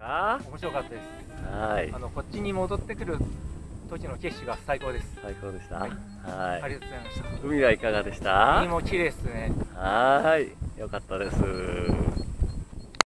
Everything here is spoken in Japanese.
か？ 面白かったです。 はい。 こっちに戻ってくる時の景色が最高です。 最高でした。 はい。 はい。 ありがとうございました。 海はいかがでした？ 海も綺麗ですね。 はい。よかったです。